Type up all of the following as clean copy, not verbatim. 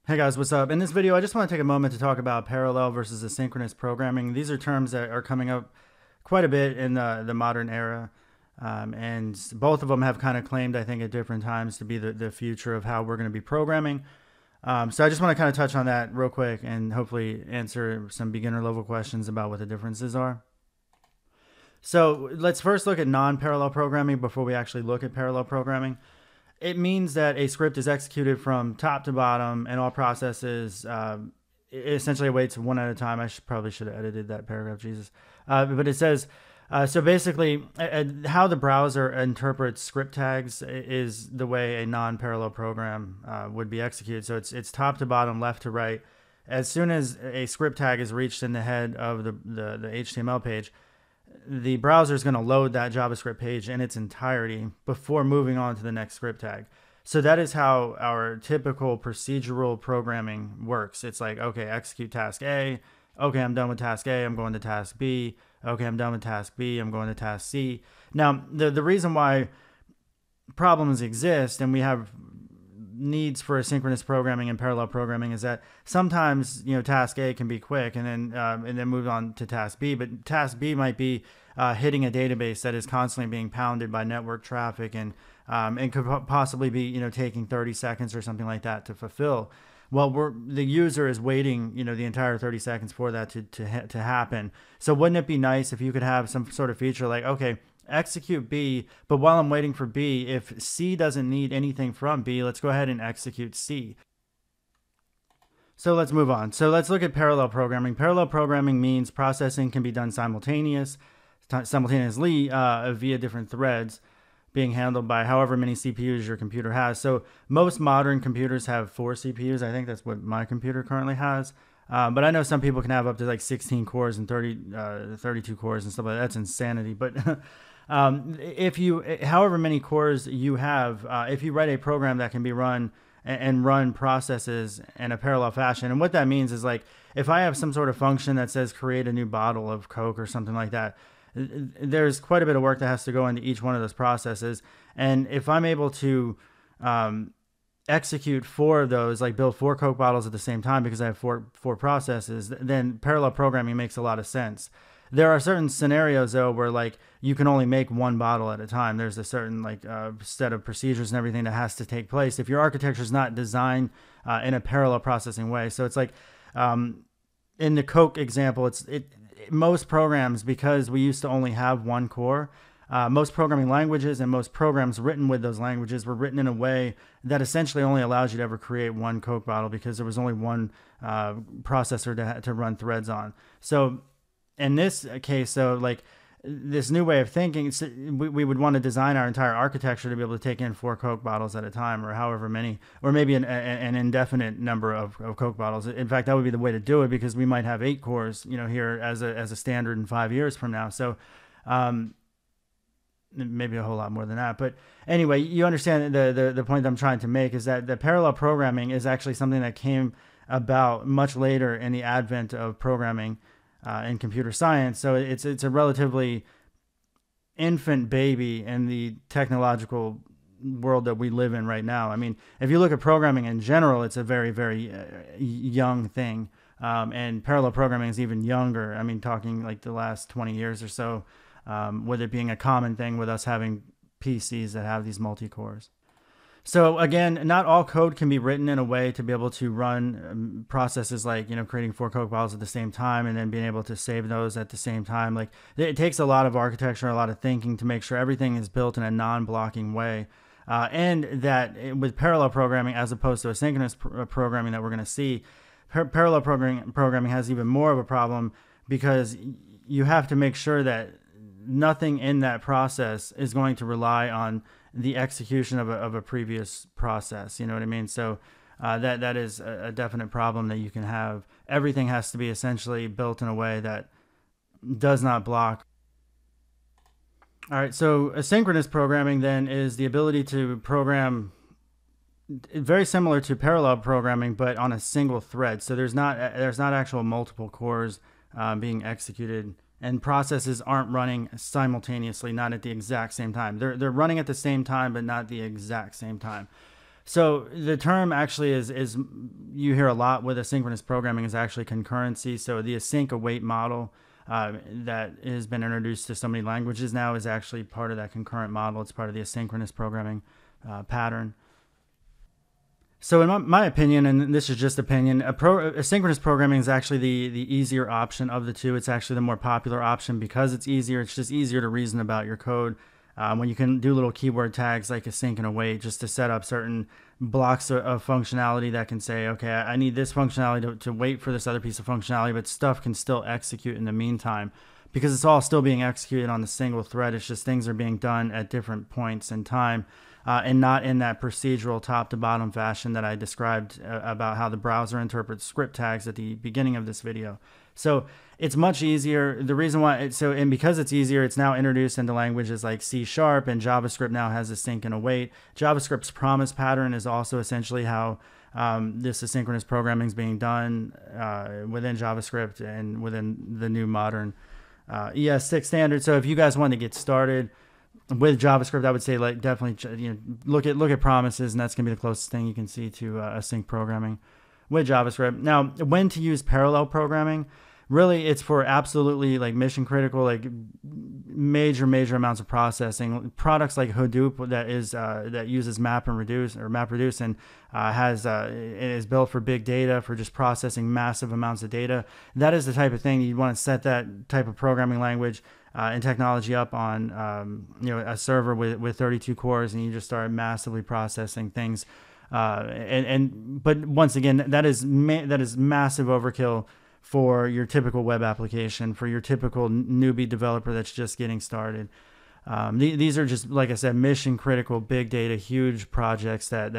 Hey guys, what's up? In this video, I just want to take a moment to talk about parallel versus asynchronous programming. These are terms that are coming up quite a bit in the modern era, and both of them have kind of claimed, I think, at different times to be the future of how we're going to be programming. So I just want to kind of touch on that real quick and hopefully answer some beginner level questions about what the differences are. So let's first look at non-parallel programming before we actually look at parallel programming. It means that a script is executed from top to bottom and all processes it essentially waits one at a time. Probably should have edited that paragraph, Jesus. But it says, so basically, how the browser interprets script tags is the way a non-parallel program would be executed. So it's top to bottom, left to right. As soon as a script tag is reached in the head of the HTML page, the browser is going to load that JavaScript page in its entirety before moving on to the next script tag. So that is how our typical procedural programming works. It's like, okay, execute task A. Okay, I'm done with task A. I'm going to task B. Okay, I'm done with task B. I'm going to task C. Now, the reason why problems exist and we have needs for asynchronous programming and parallel programming is that sometimes task A can be quick and then move on to task B, but task B might be hitting a database that is constantly being pounded by network traffic and could possibly be taking 30 seconds or something like that to fulfill. Well, the user is waiting, the entire 30 seconds for that to happen. So wouldn't it be nice if you could have some sort of feature like, okay, execute B, but while I'm waiting for B, if C doesn't need anything from B, let's go ahead and execute C. So let's move on. So let's look at parallel programming. Parallel programming means processing can be done simultaneously via different threads being handled by however many CPUs your computer has. So most modern computers have 4 CPUs. I think that's what my computer currently has. But I know some people can have up to like 16 cores and 32 cores and stuff like that. That's insanity. But however many cores you have, if you write a program that can be run and run processes in a parallel fashion, and what that means is like if I have some sort of function that says create a new bottle of Coke or something like that, there's quite a bit of work that has to go into each one of those processes. And if I'm able to execute 4 of those, like build 4 Coke bottles at the same time because I have four processes, then parallel programming makes a lot of sense. There are certain scenarios though where like you can only make 1 bottle at a time. There's a certain set of procedures and everything that has to take place if your architecture is not designed in a parallel processing way. So it's like in the Coke example, most programs, because we used to only have 1 core, most programming languages and most programs written with those languages were written in a way that essentially only allows you to ever create 1 Coke bottle because there was only 1 processor to run threads on. So in this case, though, like this new way of thinking, we would want to design our entire architecture to be able to take in 4 Coke bottles at a time, or however many, or maybe an indefinite number of Coke bottles. In fact, that would be the way to do it because we might have 8 cores, here as a standard in 5 years from now. So maybe a whole lot more than that. But anyway, you understand the point that I'm trying to make is that the parallel programming is actually something that came about much later in the advent of programming in computer science. So it's a relatively infant baby in the technological world that we live in right now. I mean, if you look at programming in general, it's a very, very young thing. And parallel programming is even younger. I mean, talking like the last 20 years or so, with it being a common thing with us having PCs that have these multi-cores. So again, not all code can be written in a way to be able to run processes like, creating 4 Coke bottles at the same time and then being able to save those at the same time. Like it takes a lot of architecture, a lot of thinking to make sure everything is built in a non-blocking way. And that with parallel programming, as opposed to asynchronous programming that we're going to see, parallel programming has even more of a problem because you have to make sure that nothing in that process is going to rely on the execution of a previous process. You know what I mean? So that is a definite problem that you can have. Everything has to be essentially built in a way that does not block. All right, so asynchronous programming then is the ability to program very similar to parallel programming, but on a single thread. So there's not actual multiple cores being executed, and processes aren't running simultaneously, not at the exact same time. They're running at the same time, but not the exact same time. So the term actually is you hear a lot with asynchronous programming is actually concurrency. So the async await model that has been introduced to so many languages now is actually part of that concurrent model. It's part of the asynchronous programming pattern. So in my opinion, and this is just opinion, asynchronous programming is actually the easier option of the two. It's actually the more popular option because it's easier. It's just easier to reason about your code when you can do little keyword tags like async and await just to set up certain blocks of functionality that can say, okay, I need this functionality to wait for this other piece of functionality, but stuff can still execute in the meantime because it's all still being executed on the single thread. It's just things are being done at different points in time. And not in that procedural top to bottom fashion that I described about how the browser interprets script tags at the beginning of this video. So it's much easier. The reason why, and because it's easier, it's now introduced into languages like C# and JavaScript now has async and await. JavaScript's promise pattern is also essentially how this asynchronous programming is being done within JavaScript and within the new modern ES6 standard. So if you guys want to get started with JavaScript, I would say like definitely look at promises, and that's gonna be the closest thing you can see to async programming with JavaScript. Now, when to use parallel programming? Really, it's for absolutely like mission critical, like major amounts of processing. Products like Hadoop that uses MapReduce and is built for big data, for just processing massive amounts of data. That is the type of thing you want to set that type of programming language and technology up on a server with 32 cores, and you just start massively processing things. But once again, that is massive overkill for your typical web application, for your typical newbie developer that's just getting started. These are just, like I said, mission critical, big data, huge projects that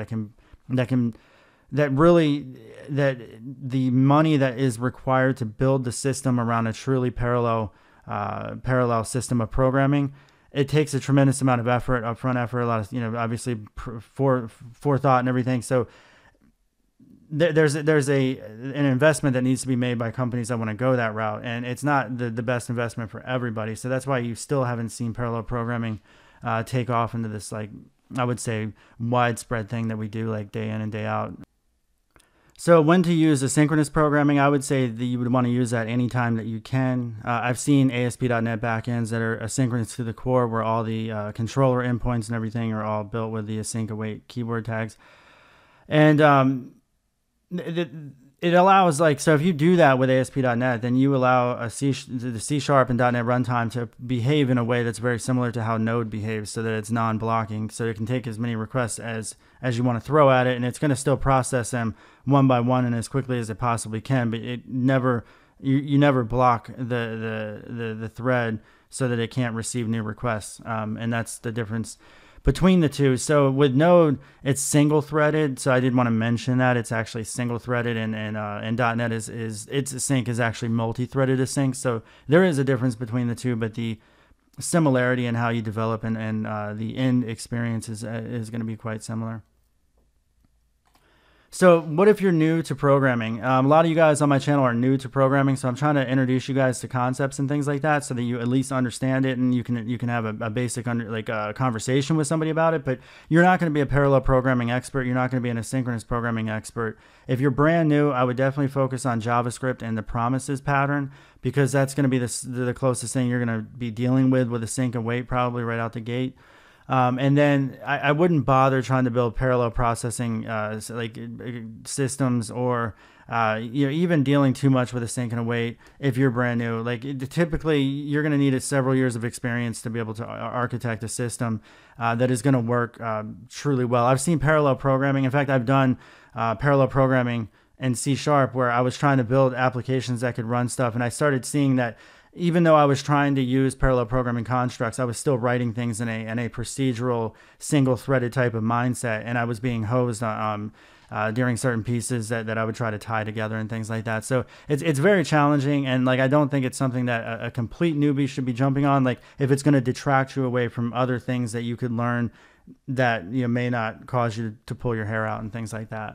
the money that is required to build the system around a truly parallel system of programming. It takes a tremendous amount of effort, upfront effort, a lot of, obviously forethought and everything. So there's an investment that needs to be made by companies that want to go that route, and it's not the best investment for everybody. So that's why you still haven't seen parallel programming take off into this, like, I would say, widespread thing that we do like day in and day out. So when to use asynchronous programming, I would say that you would want to use that anytime that you can. I've seen ASP.NET backends that are asynchronous to the core, where all the controller endpoints and everything are all built with the async await keyword tags. And it allows, like, so if you do that with ASP.NET, then you allow the C# and .NET runtime to behave in a way that's very similar to how Node behaves, so that it's non-blocking, so it can take as many requests as you want to throw at it, and it's going to still process them one by one and as quickly as it possibly can, but it never, you never block the thread so that it can't receive new requests, and that's the difference between the two. So with Node, it's single threaded. So I did want to mention that it's actually single threaded, and .NET its async is actually multi-threaded async. So there is a difference between the two, but the similarity in how you develop and the end experience is going to be quite similar. So what if you're new to programming? A lot of you guys on my channel are new to programming, so I'm trying to introduce you guys to concepts and things like that so that you at least understand it, and you can have a basic conversation with somebody about it. But you're not going to be a parallel programming expert. You're not going to be an asynchronous programming expert. If you're brand new, I would definitely focus on JavaScript and the promises pattern, because that's going to be the closest thing you're going to be dealing with async and wait probably right out the gate. And then I wouldn't bother trying to build parallel processing systems, or even dealing too much with async and await if you're brand new. Typically, you're going to need several years of experience to be able to architect a system that is going to work truly well. I've seen parallel programming. In fact, I've done parallel programming in C# where I was trying to build applications that could run stuff, and I started seeing that even though I was trying to use parallel programming constructs, I was still writing things in a procedural, single-threaded type of mindset, and I was being hosed during certain pieces that I would try to tie together and things like that. So it's very challenging, and I don't think it's something that a complete newbie should be jumping on. If it's going to detract you away from other things that you could learn that may not cause you to pull your hair out and things like that.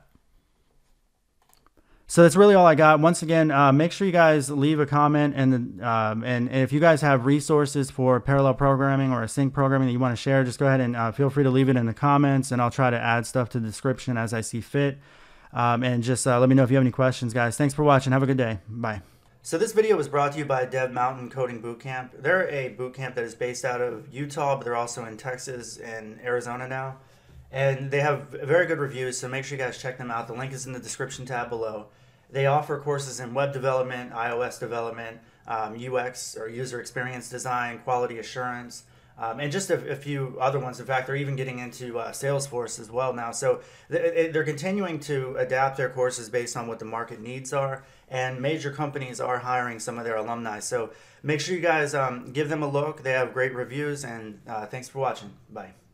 So that's really all I got. Once again, make sure you guys leave a comment, and if you guys have resources for parallel programming or async programming that you want to share, just go ahead and feel free to leave it in the comments, and I'll try to add stuff to the description as I see fit. And just let me know if you have any questions, guys. Thanks for watching. Have a good day. Bye. So this video was brought to you by Dev Mountain Coding Bootcamp. They're a bootcamp that is based out of Utah, but they're also in Texas and Arizona now. And they have very good reviews, so make sure you guys check them out. The link is in the description tab below. They offer courses in web development, iOS development, UX or user experience design, quality assurance, and just a few other ones. In fact, they're even getting into Salesforce as well now. So they're continuing to adapt their courses based on what the market needs are, and major companies are hiring some of their alumni. So make sure you guys give them a look. They have great reviews, and thanks for watching. Bye.